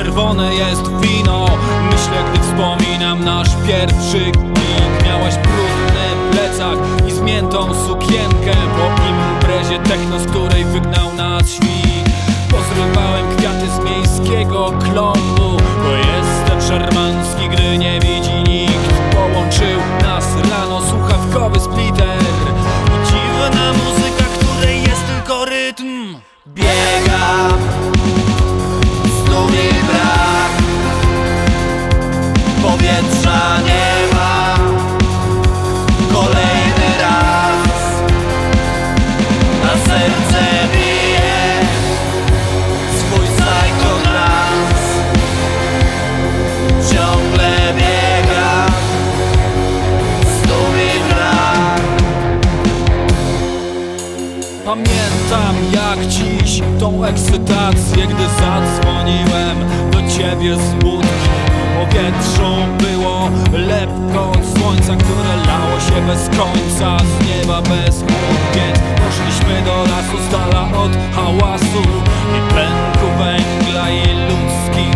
czerwone jest wino. Myślę, gdy wspominam nasz pierwszy klik. Miałaś brudny plecak i zmiętą sukienkę po imprezie techno, z której wygnał nas świt. Pozrywałem kwiaty z miejskiego klombu, bo jestem szarmancki, gdy nie widzi nikt. Połączył nas rano słuchawkowy splitter i dziwna muzyka, której jest tylko rytm. Biegam, snu mi brak, powietrza nie ma. Kolejny raz, a serce bije swój psychotrans. Ciągle biegam, snu mi brak. Pamiętam jak dziś tą ekscytację, gdy zadzwoniłem do ciebie z budki. W powietrzu było lepko od słońca, które lało się bez końca, z nieba bez chmur. Więc poszliśmy do lasu z dala od hałasu i pęku węgla i ludzkich